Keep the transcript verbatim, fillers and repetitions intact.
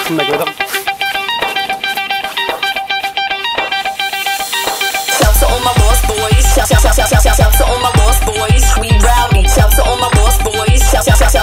Mày cười không? Shout to all my lost boys. Shout, shout, shout, shout, shout, shout to all my lost boys. We rowdy. Shout to all my lost boys. Shout, shout, shout, shout.